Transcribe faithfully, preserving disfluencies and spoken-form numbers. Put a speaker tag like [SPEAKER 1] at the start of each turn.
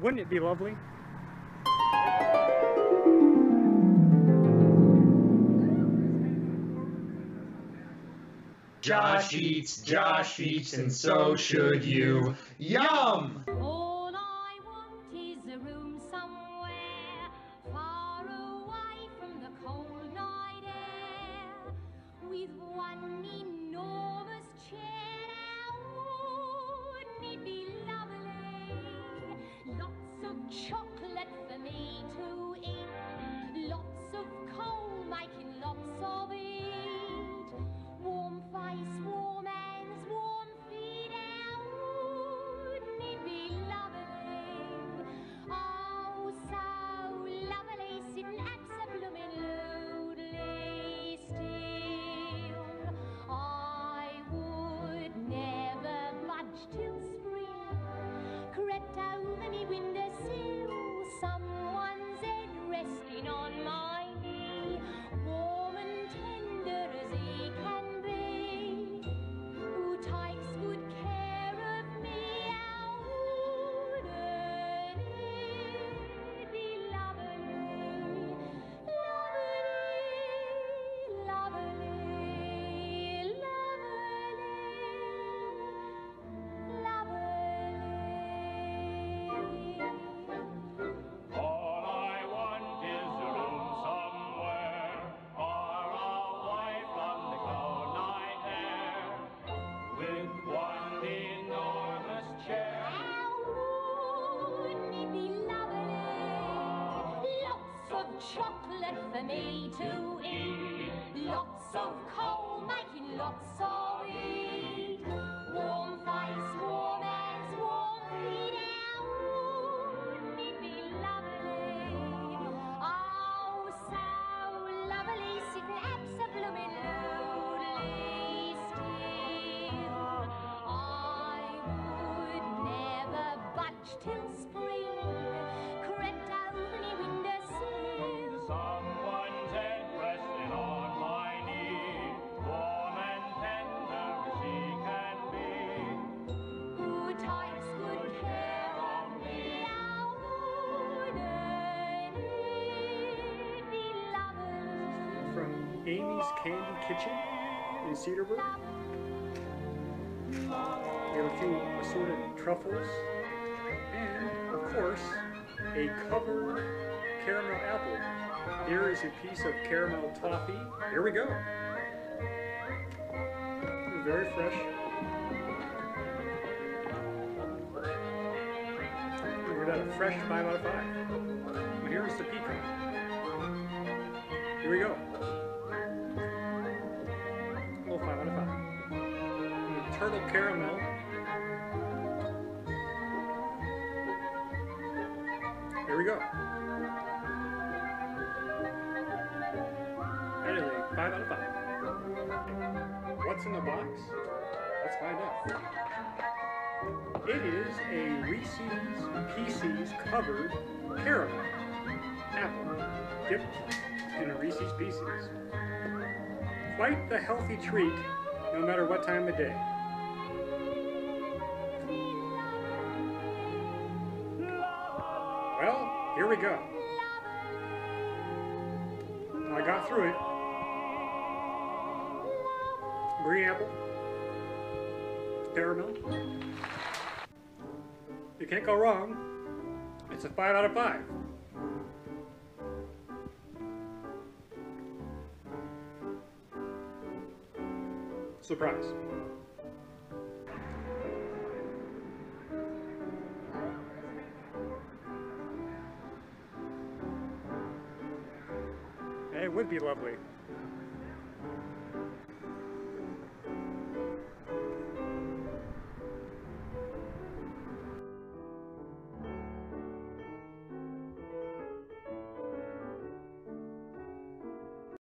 [SPEAKER 1] Wouldn't it be lovely?
[SPEAKER 2] Josh eats, Josh eats, and so should you. Yum!
[SPEAKER 3] All I want is a room somewhere far away from the cold night air, with one enormous chair. Wouldn't it be lovely? Lots of chocolate for me to eat, lots of coal making lots of it. Warm face, warm hands, warm feet. Wouldn't it be lovely? Oh, so lovely, sitting absolutely still. I would never budge till spring crept over me windowsill. Someone's head resting on my knee, warm and tender as he can be, who takes good care of me. How wouldn't it be lovely, lovely, lovely, lovely, lovely.
[SPEAKER 4] All I want is a room somewhere far away from the cold night air, with one enormous chair.
[SPEAKER 3] How wouldn't it be lovely? Lots of chocolate for me to eat, lots of coal making lots of it. Warm face, warm hands, warm feet. How wouldn't it be lovely? Oh, so lovely, sitting absolutely still. I would never budge till spring crept over me windowsill.
[SPEAKER 4] Someone's head resting on my knee, warm and tender as he can be.
[SPEAKER 3] Who takes good care of me? How wouldn't it be lovely?
[SPEAKER 1] From Amy's Candy Kitchen in Cedarburg. We have a few assorted truffles, and of course, a covered caramel apple. Here is a piece of caramel toffee. Here we go. Very fresh. We're at a fresh five out of five. And here's the pecan. Here we go. Little five out of five. And the turtle caramel. Here we go. That is a five out of five. What's in the box? Let's find out. It is a Reese's Pieces covered caramel apple dipped in a Reese's Pieces. Quite the healthy treat, no matter what time of day. Well, here we go. I got through it. Green apple, caramel. You can't go wrong. It's a five out of five. Surprise. It would be lovely.